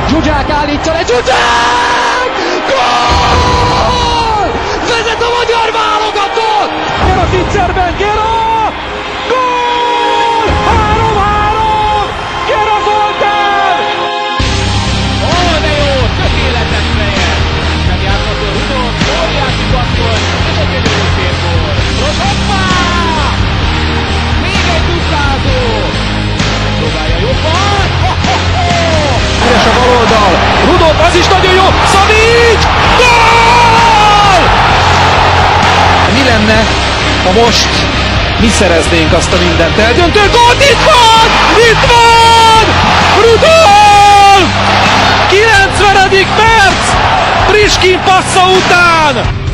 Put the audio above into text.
Zsuzsák állítja le, Zsuzsák! Gól! Vezet a magyar válogatott! Gera Titzerben, Gera! Gól! 3-3! Gera Zoltán! Ó, de jó! Tökéletes feje! Nem játszható Rudolf, óriási passzol, és egy gyönyörű szép gól. Hoppá! Még egy duplázó! Próbálja jobban! Üres a baloldal, Rudolf, az is nagyon jó, Szavics! Gól! Mi lenne, ha most mi szereznénk azt a mindent eldöntő gólt? Itt van! Itt van! Rudolf! 90. perc! Priskin passza után!